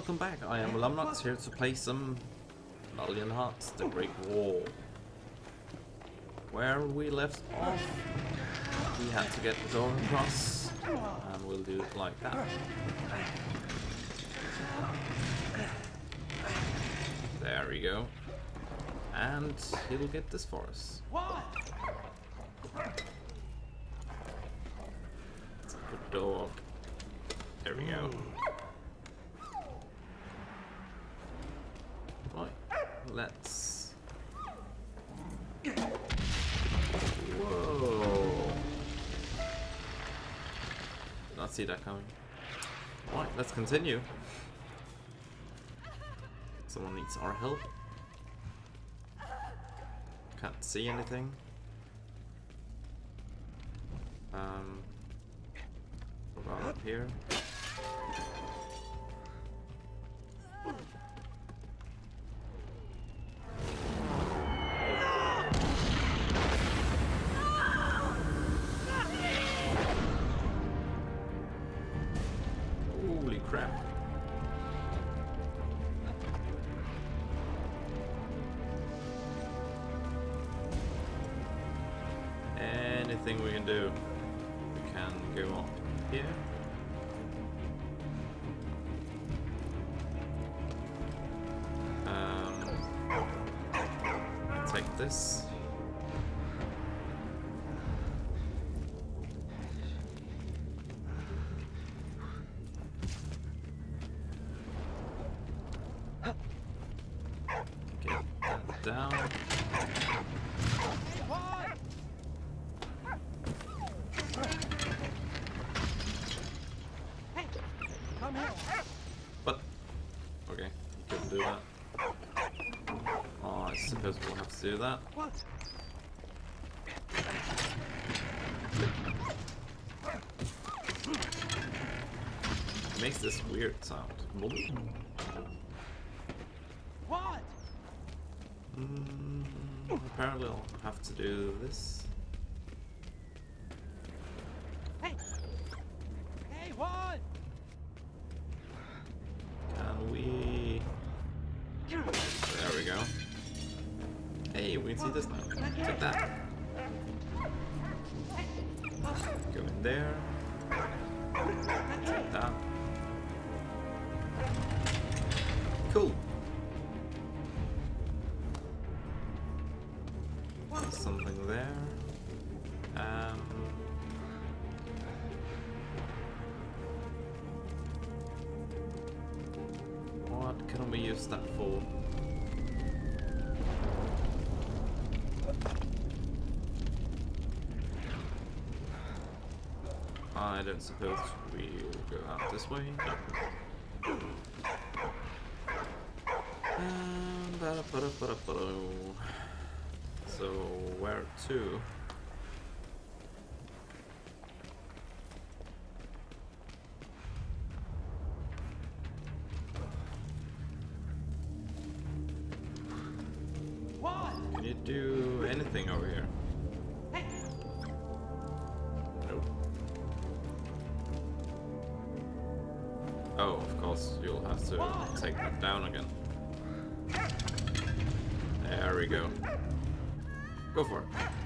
welcome back. I am Lumnox, here to play some Valiant, the Great Wall. Where we left off, we had to get the door across, and we'll do it like that. There we go. And he'll get this for us. Let's put the door up. There we go. Right, let's... Whoa! Did not see that coming. Right, let's continue. Someone needs our help. Can't see anything. What about up here? Holy crap. Anything we can do. We can go up here. Take this. Get that down. But okay, you couldn't do that. Oh, I suppose we'll have to do that. What? It makes this weird sound. What? Apparently I'll have to do this. Hey! Hey, what? Can we... There we go. Hey, we can see this now. Take that. Go in there. Take that. Cool. Something there. What can we use that for? I don't suppose we'll go out this way. So where to? Can you do anything over here? Nope. Oh, of course, you'll have to take that down again. There we go. Go for it.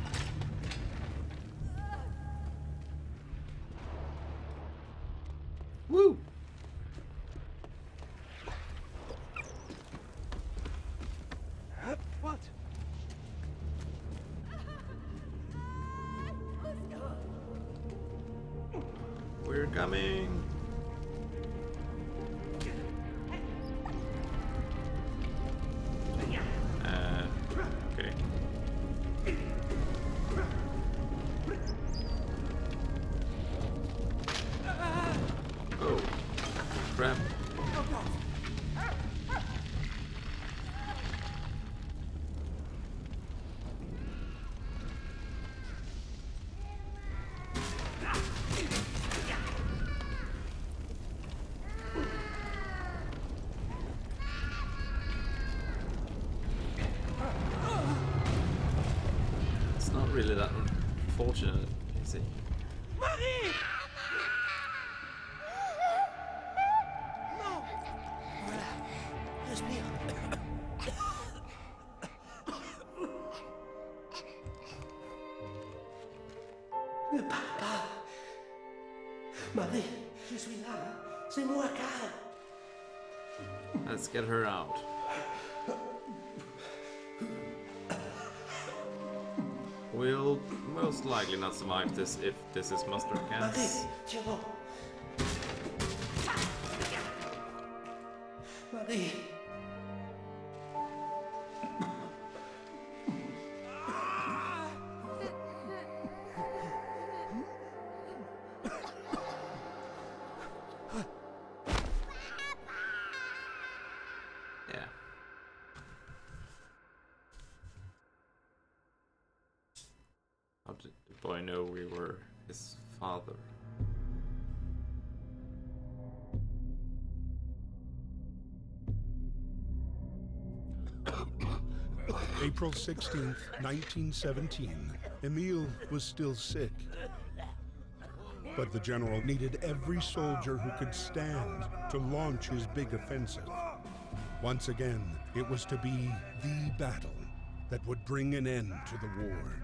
Woo! What? We're coming. Okay. Oh, crap. It's not really that unfortunate, is it? respire. Ne parle pas. Marie, je suis là. C'est moi, Karl. Let's get her out. We'll most likely not survive this if this is mustard gas. Marie, tiens bon. Marie. Yeah. How did the boy know we were his father? April 16th, 1917. Emile was still sick. But the general needed every soldier who could stand to launch his big offensive. Once again, it was to be the battle that would bring an end to the war.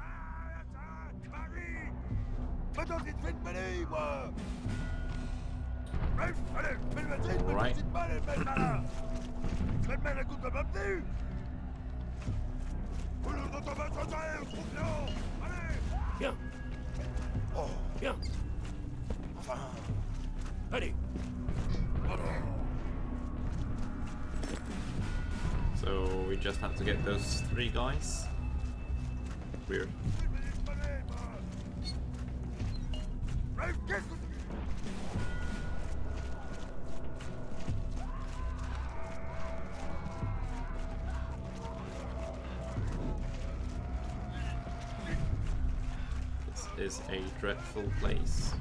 Right. Viens. Oh, viens. Enfin. Allez. So we just have to get those 3 guys. Weird. This is a dreadful place.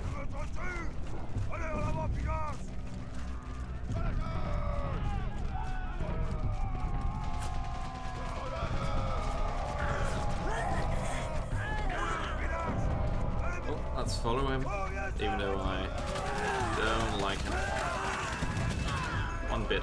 Oh, let's follow him, even though I don't like him one bit.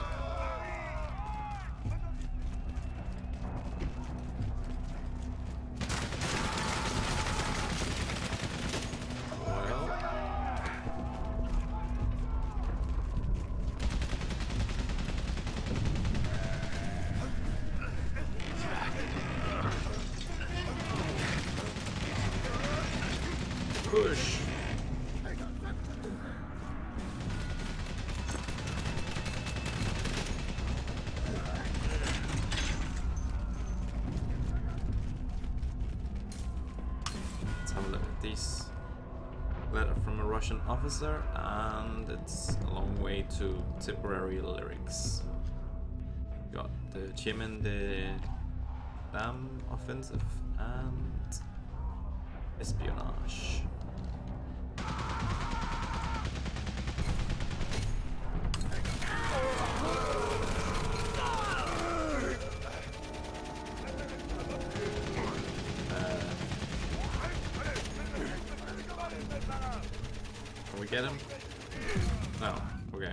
Push. Let's have a look at these. Letter from a Russian officer, and it's a long way to Tipperary lyrics. Got the Chemin de Dam offensive and espionage. Can we get him? No. Okay.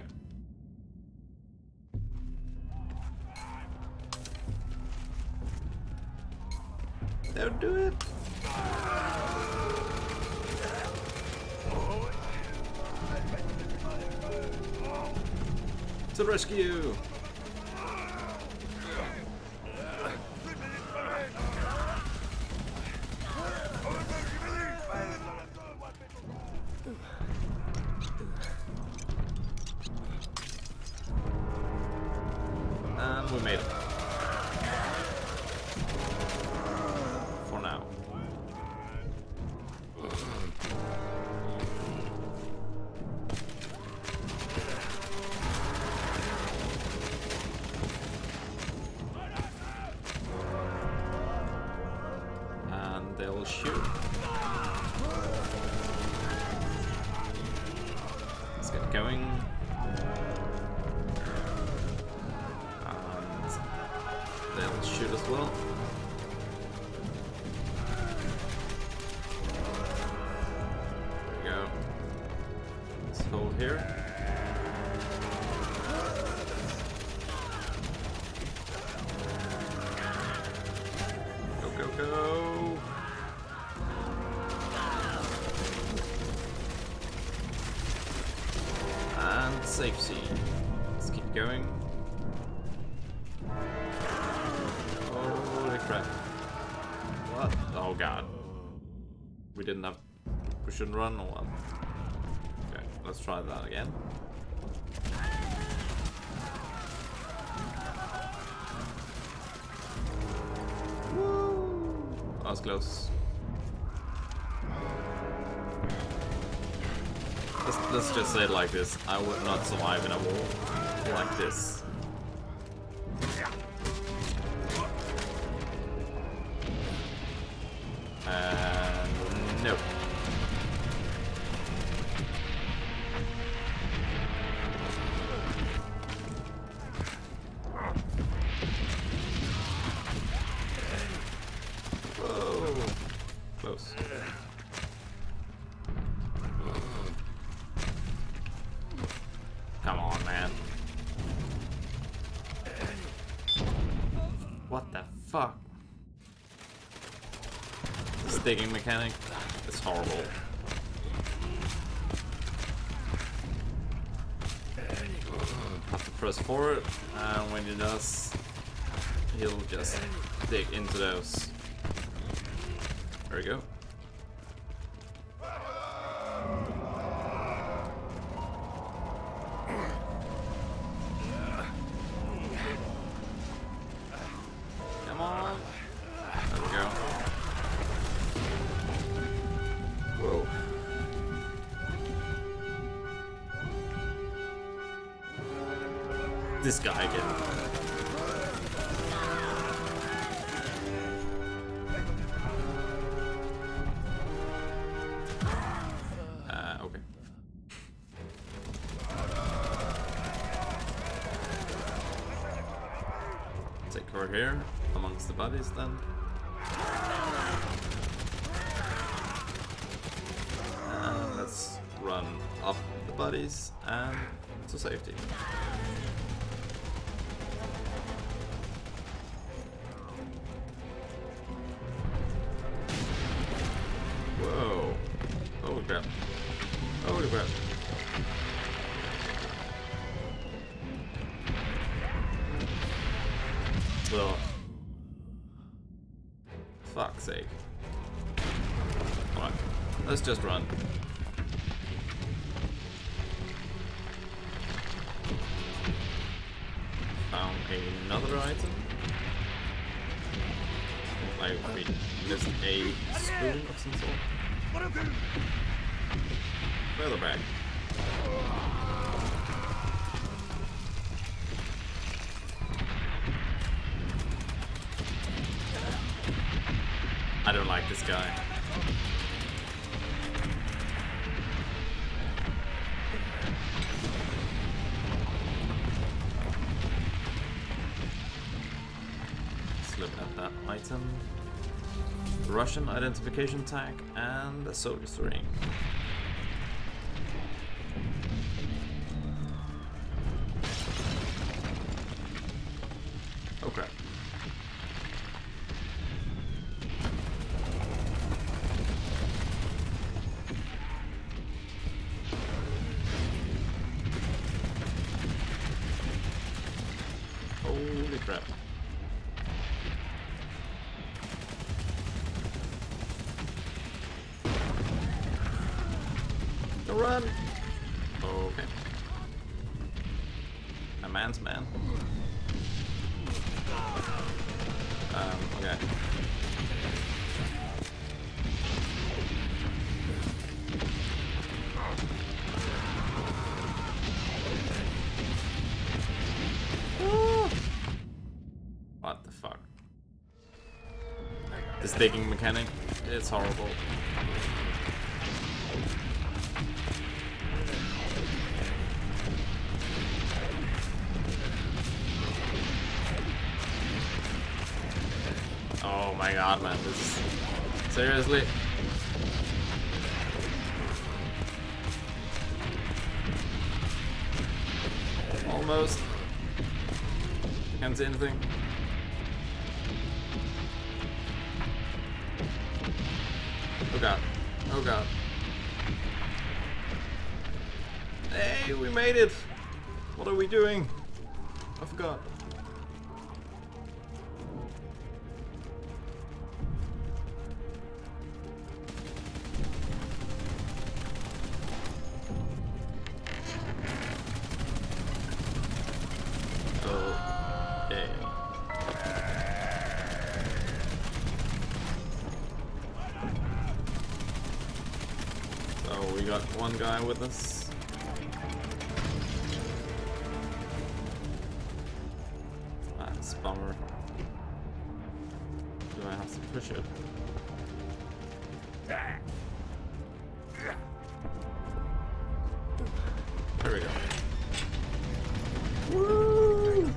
Don't do it. To the rescue! And we made it. For now. And they'll shoot. Let's get going. They'll shoot as well. There we go. Let's hold here. Keep going. Holy crap. What? Oh god. We didn't have... We shouldn't run or what? Okay, let's try that again. Woo! That was close. Let's just say it like this. I would not survive in a war like this. No. Whoa. Close. Come on, man. What the fuck? The sticking mechanic is horrible. Have to press forward, and when he does, he'll just dig into those. There we go. Come on. There we go. Whoa. This guy again. Okay. Take her here amongst the bodies then. And let's run up the bodies and to safety. Whoa. Holy crap. Holy crap. Well, fuck's sake. Alright, let's just run. Found another item. Like we missed a spoon of some sort. Further back. I don't like this guy. Let's look at that item. Russian identification tag and a soldier's ring. Okay. Holy crap. Run! Okay. A man's man. Okay. What the fuck? The staking mechanic, it's horrible. Oh my god, man, this is... Seriously? Almost. Can't see anything. Oh god. Oh god. Hey, we made it! What are we doing? I forgot. Okay. So we got one guy with us. That's a bummer. Do I have to push it? There we go. Woo!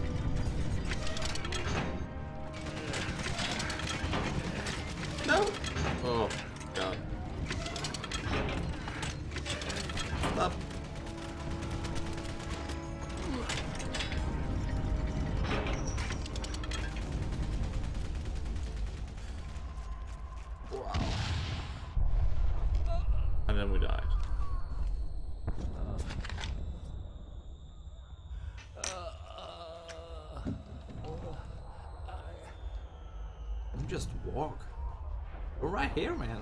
No! Oh, God. Stop. Wow. And then we died. Just walk. We're right here, man.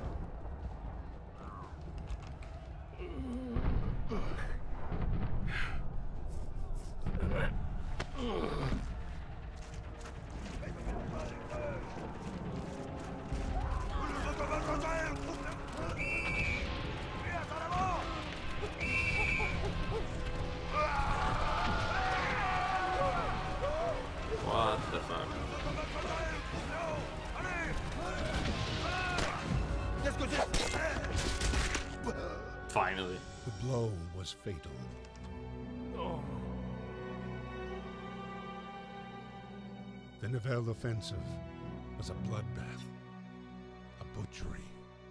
What the fuck? Finally. The blow was fatal. The Nivelle offensive was a bloodbath, a butchery.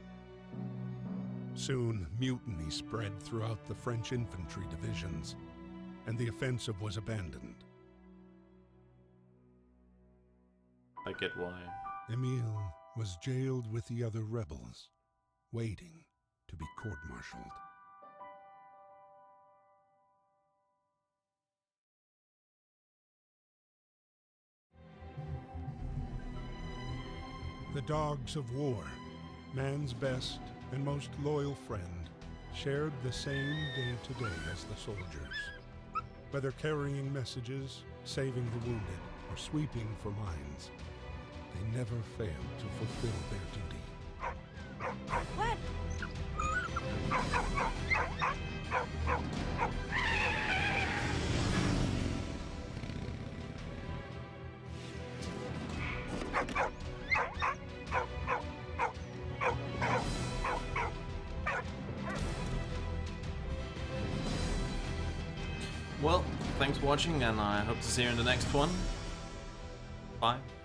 Soon, mutiny spread throughout the French infantry divisions, and the offensive was abandoned. I get why. Emile was jailed with the other rebels, waiting to be court-martialed. The dogs of war, man's best and most loyal friend, shared the same day-to-day as the soldiers. Whether carrying messages, saving the wounded, or sweeping for mines, they never failed to fulfill their duty. What? Well, thanks for watching, and I hope to see you in the next one. Bye.